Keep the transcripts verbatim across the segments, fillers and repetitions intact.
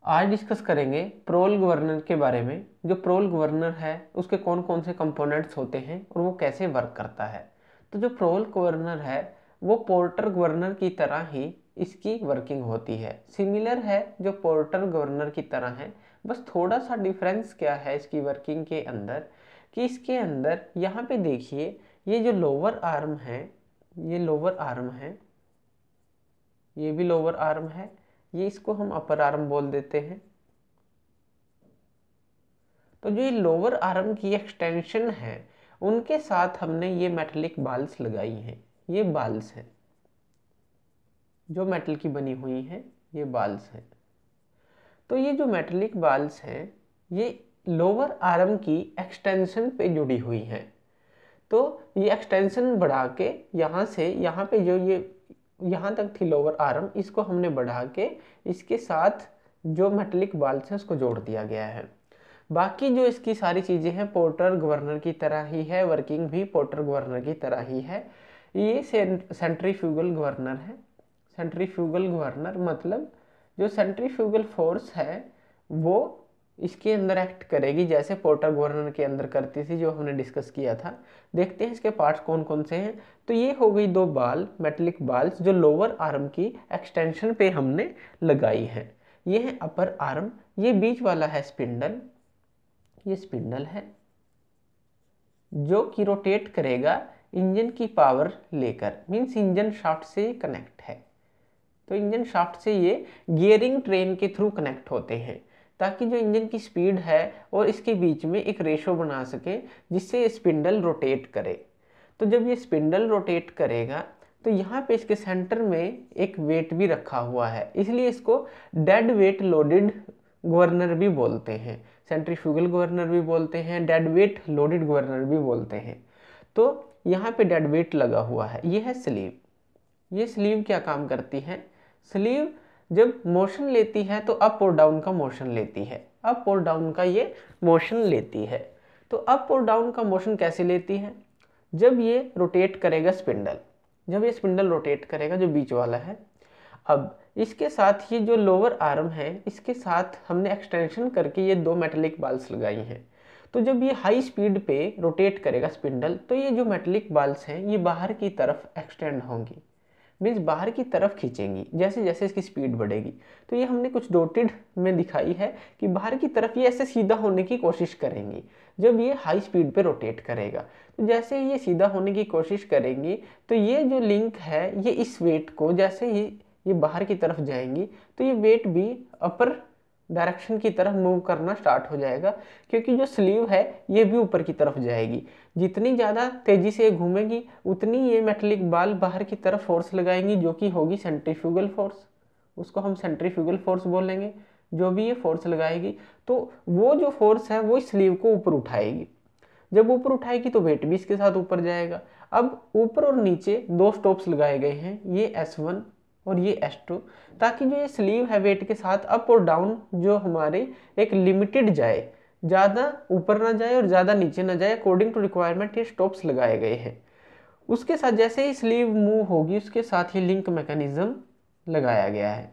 आज डिस्कस करेंगे प्रोएल गवर्नर के बारे में। जो प्रोएल गवर्नर है उसके कौन कौन से कंपोनेंट्स होते हैं और वो कैसे वर्क करता है। तो जो प्रोएल गवर्नर है वो पोर्टर गवर्नर की तरह ही इसकी वर्किंग होती है, सिमिलर है जो पोर्टर गवर्नर की तरह है। बस थोड़ा सा डिफरेंस क्या है इसकी वर्किंग के अंदर कि इसके अंदर यहाँ पे देखिए, ये जो लोअर आर्म है, ये लोअर आर्म है, ये भी लोअर आर्म है, ये इसको हम अपर आर्म बोल देते हैं। तो जो ये लोअर आर्म की एक्सटेंशन है उनके साथ हमने ये मेटलिक बाल्स लगाई हैं। ये बाल्स हैं जो मेटल की बनी हुई हैं, ये बाल्स हैं। तो ये जो मेटलिक बाल्स हैं ये लोअर आर्म की एक्सटेंशन पे जुड़ी हुई हैं। तो ये एक्सटेंशन बढ़ा के यहाँ से यहाँ पे जो ये यहाँ तक थी लोअर आर्म, इसको हमने बढ़ा के इसके साथ जो मेटलिक बाल्स है उसको जोड़ दिया गया है। बाकी जो इसकी सारी चीज़ें हैं पोर्टर गवर्नर की तरह ही है, वर्किंग भी पोर्टर गवर्नर की तरह ही है। ये सेंट्रीफ्यूगल गवर्नर है। सेंट्रीफ्यूगल गवर्नर मतलब जो सेंट्रीफ्यूगल फोर्स है वो इसके अंदर एक्ट करेगी जैसे पोर्टर गवर्नर के अंदर करती थी, जो हमने डिस्कस किया था। देखते हैं इसके पार्ट्स कौन कौन से हैं। तो ये हो गई दो बाल, मेटलिक बाल्स जो लोअर आर्म की एक्सटेंशन पे हमने लगाई है। ये है अपर आर्म, ये बीच वाला है स्पिंडल, ये स्पिंडल है जो कि रोटेट करेगा इंजन की पावर लेकर, मीन्स इंजन शाफ्ट से कनेक्ट है। तो इंजन शाफ्ट से ये गियरिंग ट्रेन के थ्रू कनेक्ट होते हैं ताकि जो इंजन की स्पीड है और इसके बीच में एक रेशो बना सके जिससे ये स्पिंडल रोटेट करे। तो जब ये स्पिंडल रोटेट करेगा तो यहाँ पे इसके सेंटर में एक वेट भी रखा हुआ है, इसलिए इसको डेड वेट लोडेड गवर्नर भी बोलते हैं, सेंट्रीफ्यूगल गवर्नर भी बोलते हैं, डेड वेट लोडेड गवर्नर भी बोलते हैं। तो यहाँ पे डेड वेट लगा हुआ है। ये है स्लीव। ये स्लीव क्या काम करती है? स्लीव जब मोशन लेती है तो अप और डाउन का मोशन लेती है, अप और डाउन का ये मोशन लेती है। तो अप और डाउन का मोशन कैसे लेती है? जब ये रोटेट करेगा स्पिंडल, जब ये स्पिंडल रोटेट करेगा जो बीच वाला है। अब इसके साथ ये जो लोअर आर्म है इसके साथ हमने एक्सटेंशन करके ये दो मेटलिक बाल्स लगाई हैं। तो जब ये हाई स्पीड पे रोटेट करेगा स्पिंडल तो ये जो मेटलिक बाल्स हैं ये बाहर की तरफ एक्सटेंड होंगी, मीन्स बाहर की तरफ खींचेंगी जैसे जैसे इसकी स्पीड बढ़ेगी। तो ये हमने कुछ डॉटेड में दिखाई है कि बाहर की तरफ ये ऐसे सीधा होने की कोशिश करेंगी जब ये हाई स्पीड पे रोटेट करेगा। तो जैसे ये सीधा होने की कोशिश करेंगी तो ये जो लिंक है ये इस वेट को, जैसे ही ये बाहर की तरफ जाएंगी तो ये वेट भी अपर डायरेक्शन की तरफ मूव करना स्टार्ट हो जाएगा, क्योंकि जो स्लीव है ये भी ऊपर की तरफ जाएगी। जितनी ज़्यादा तेज़ी से घूमेगी उतनी ये मेटलिक बाल बाहर की तरफ फोर्स लगाएंगी जो कि होगी सेंट्रीफ्यूगल फोर्स, उसको हम सेंट्रीफ्यूगल फोर्स बोलेंगे। जो भी ये फोर्स लगाएगी तो वो जो फोर्स है वो इस स्लीव को ऊपर उठाएगी। जब ऊपर उठाएगी तो वेट भी इसके साथ ऊपर जाएगा। अब ऊपर और नीचे दो स्टॉप्स लगाए गए हैं, ये एस वन और ये एस टू, ताकि जो ये स्लीव है वेट के साथ अप और डाउन जो हमारे एक लिमिटेड जाए, ज़्यादा ऊपर ना जाए और ज़्यादा नीचे ना जाए, अकॉर्डिंग टू रिक्वायरमेंट ये स्टॉप्स लगाए गए हैं। उसके साथ जैसे ही स्लीव मूव होगी उसके साथ ही लिंक मैकेनिज्म लगाया गया है।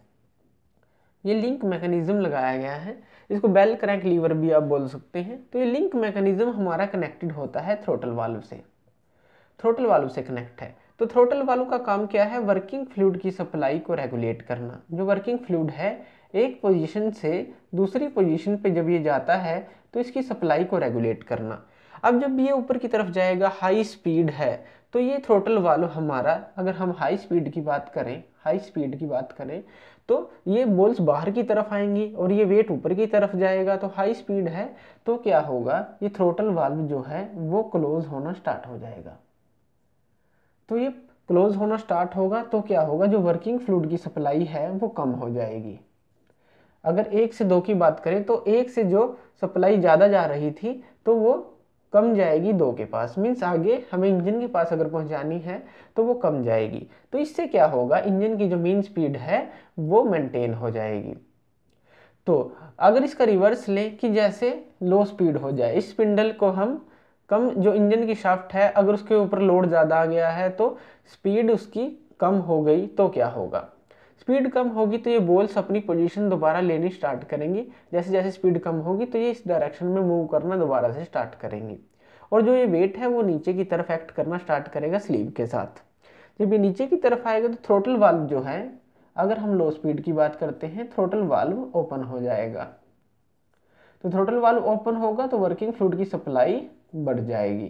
ये लिंक मैकेनिज्म लगाया गया है, इसको बेल क्रैंक लीवर भी आप बोल सकते हैं। तो ये लिंक मैकेनिज्म हमारा कनेक्टेड होता है थ्रोटल वाल्व से, थ्रोटल वाल्व से कनेक्ट है। तो थ्रोटल वाल्व का काम क्या है? वर्किंग फ्लूइड की सप्लाई को रेगुलेट करना। जो वर्किंग फ्लूइड है एक पोजीशन से दूसरी पोजीशन पे जब ये जाता है तो इसकी सप्लाई को रेगुलेट करना। अब जब ये ऊपर की तरफ जाएगा, हाई स्पीड है, तो ये थ्रोटल वाल्व हमारा, अगर हम हाई स्पीड की बात करें, हाई स्पीड की बात करें तो ये बॉल्स बाहर की तरफ आएंगी और ये वेट ऊपर की तरफ जाएगा। तो हाई स्पीड है तो क्या होगा, ये थ्रोटल वाल्व जो है वो क्लोज होना स्टार्ट हो जाएगा। तो ये क्लोज होना स्टार्ट होगा तो क्या होगा, जो वर्किंग फ्लूइड की सप्लाई है वो कम हो जाएगी। अगर एक से दो की बात करें तो एक से जो सप्लाई ज़्यादा जा रही थी तो वो कम जाएगी दो के पास, मीन्स आगे हमें इंजन के पास अगर पहुंचानी है तो वो कम जाएगी। तो इससे क्या होगा, इंजन की जो मेन स्पीड है वो मेंटेन हो जाएगी। तो अगर इसका रिवर्स लें कि जैसे लो स्पीड हो जाए, इस स्पिंडल को हम कम, जो इंजन की शाफ्ट है अगर उसके ऊपर लोड ज़्यादा आ गया है तो स्पीड उसकी कम हो गई तो क्या होगा, स्पीड कम होगी तो ये बॉल्स अपनी पोजीशन दोबारा लेनी स्टार्ट करेंगी। जैसे जैसे स्पीड कम होगी तो ये इस डायरेक्शन में मूव करना दोबारा से स्टार्ट करेंगी, और जो ये वेट है वो नीचे की तरफ एक्ट करना स्टार्ट करेगा स्लीव के साथ। जब ये नीचे की तरफ आएगा तो थ्रोटल वाल्व जो है, अगर हम लो स्पीड की बात करते हैं, थ्रोटल वाल्व ओपन हो जाएगा। तो थ्रोटल वाल्व ओपन होगा तो वर्किंग फ्लूइड की सप्लाई बढ़ जाएगी।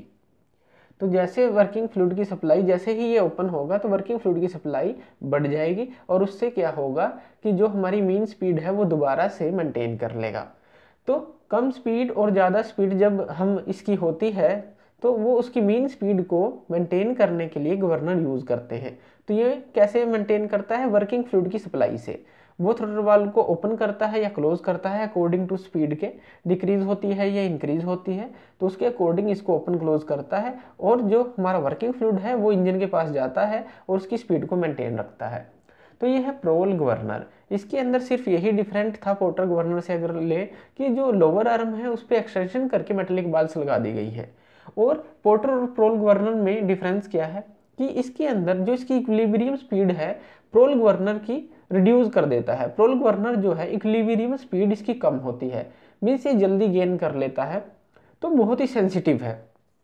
तो जैसे वर्किंग फ्लूइड की सप्लाई, जैसे ही ये ओपन होगा तो वर्किंग फ्लूइड की सप्लाई बढ़ जाएगी, और उससे क्या होगा कि जो हमारी मीन स्पीड है वो दोबारा से मेंटेन कर लेगा। तो कम स्पीड और ज़्यादा स्पीड जब हम इसकी होती है तो वो उसकी मीन स्पीड को मेंटेन करने के लिए गवर्नर यूज़ करते हैं। तो ये कैसे मेंटेन करता है? वर्किंग फ्लूइड की सप्लाई से। वो थ्रोटल वाल्व को ओपन करता है या क्लोज करता है अकॉर्डिंग टू स्पीड के, डिक्रीज होती है या इंक्रीज होती है, तो उसके अकॉर्डिंग इसको ओपन क्लोज करता है, और जो हमारा वर्किंग फ्लूइड है वो इंजन के पास जाता है और उसकी स्पीड को मेंटेन रखता है। तो ये है प्रोएल गवर्नर। इसके अंदर सिर्फ यही डिफरेंट था पोर्टर गवर्नर से अगर ले, कि जो लोअर आर्म है उस पर एक्सटेंशन करके मेटेलिक बाल्स लगा दी गई है। और पोर्टर और प्रोएल गवर्नर में डिफरेंस क्या है कि इसके अंदर जो इसकी इक्विलिब्रियम स्पीड है प्रोएल गवर्नर की रिड्यूस कर देता है। प्रोएल गवर्नर जो है इक्विलिब्रियम स्पीड इसकी कम होती है, मीन्स ये जल्दी गेन कर लेता है, तो बहुत ही सेंसिटिव है।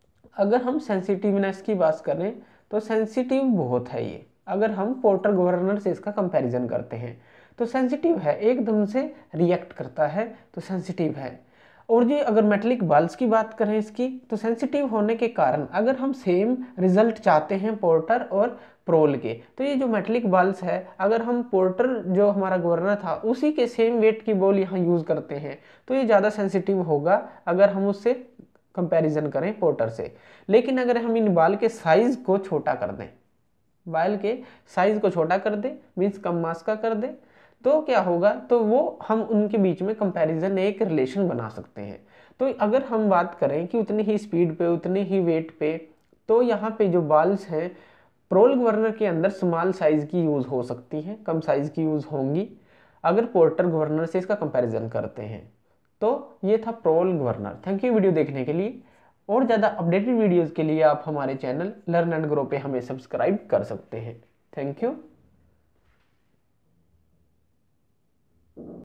अगर हम सेंसिटिवनेस की बात करें तो सेंसिटिव बहुत है ये। अगर हम पोर्टर गवर्नर से इसका कंपैरिजन करते हैं तो सेंसिटिव है, एकदम से रिएक्ट करता है, तो सेंसिटिव है। और ये अगर मेटेलिक बाल्स की बात करें इसकी, तो सेंसिटिव होने के कारण अगर हम सेम रिजल्ट चाहते हैं पोर्टर और प्रोएल के, तो ये जो मेटेलिक बाल्स है, अगर हम पोर्टर जो हमारा गवर्नर था उसी के सेम वेट की बॉल यहाँ यूज़ करते हैं तो ये ज़्यादा सेंसिटिव होगा अगर हम उससे कंपैरिजन करें पोर्टर से। लेकिन अगर हम इन बाल के साइज को छोटा कर दें, बाल के साइज को छोटा कर दें, मीन्स कम मास का कर दें, तो क्या होगा, तो वो हम उनके बीच में कंपैरिजन एक रिलेशन बना सकते हैं। तो अगर हम बात करें कि उतनी ही स्पीड पे उतनी ही वेट पे, तो यहाँ पे जो बाल्स हैं प्रोएल गवर्नर के अंदर स्मॉल साइज की यूज़ हो सकती हैं, कम साइज की यूज़ होंगी अगर पोर्टर गवर्नर से इसका कंपैरिजन करते हैं। तो ये था Proell governor. Thank you video देखने के लिए। और ज़्यादा अपडेटेड वीडियोज़ के लिए आप हमारे चैनल लर्न एंड ग्रो पे हमें सब्सक्राइब कर सकते हैं। Thank you.